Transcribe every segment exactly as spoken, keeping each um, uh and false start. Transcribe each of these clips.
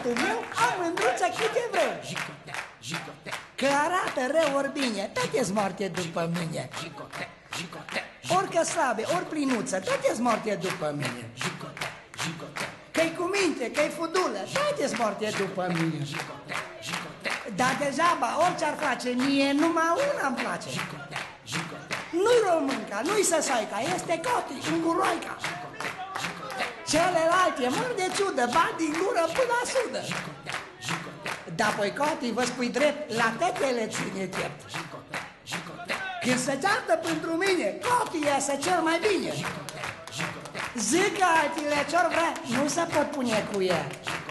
băiatul meu, am mândruță câte vreau. Jicotea, jicotea, Că arată rău ori bine, toate-s moarte după mine. jicotea, jicotea, Orică slabe, ori plinuță, toate-s moarte după mine. jicotea, jicotea, Că-i cu minte, că-i fudulă, toate-s moarte după mine. jicotea, jicotea, Dar degeaba, orice ar face, mie numai una îmi place. jicotea, jicotea, Nu-i românca, nu-i săsaica, este coti, înguroica. Celelalte mor de ciudă, bat din gură până la sudă. jicotea, jicotea, Dar păi coti, vă spui drept, la tetele ține piept. jicotea, jicotea, Când se ceartă pentru mine, coti iasă cel mai bine. Zic că altile ce-or vrea, nu se pot pune cu ea.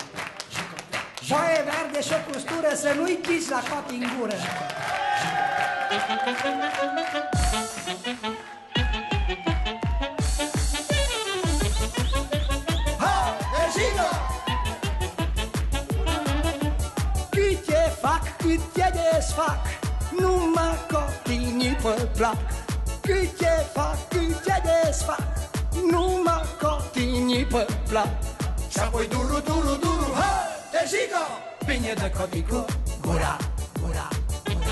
Foaie verde și o costură, să nu-i pici la coti în gură. Câte fac, câte desfac, numai cotinii pe plac. Câte fac, câte desfac, numai cotinii pe plac. Și apoi duru, duru, duru, hai, te jică! Bine de cotii cu gura, gura, gura.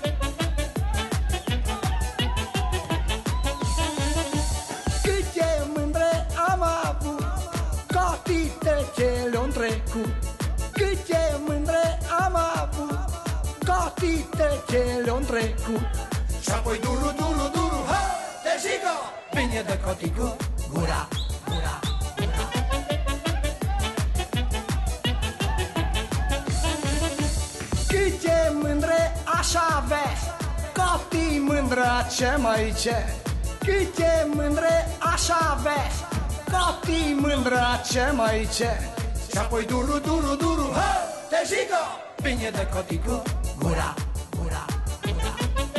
Câte mândre am avut, cotite ce le-o trecut. Câte mândre am avut, cotite ce le-o trecut. Și apoi duru, duru, duru, hai, te jică! Bine de cotii cu gura, gura, gura. Câte mândre aș avea, cotii mândra ce mai cer. Câte mândre aș avea, cotii mândra ce mai cer. Și apoi duru, duru, duru, hai, te jică! Bine de cotii cu gura, gura, gura.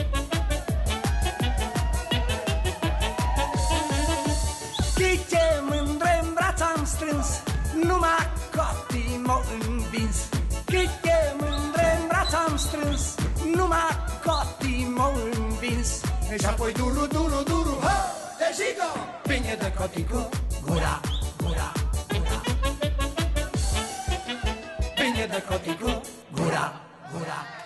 Câte mândre în braț am strâns, numai cotii m-au învins. Câte mândre în braț am strâns, numai cotii m-au învins. Și apoi duru, duru, duru, hai, te jică! Bine de cotii cu gura, gura, gura. Bine de cotii cu gura, gura.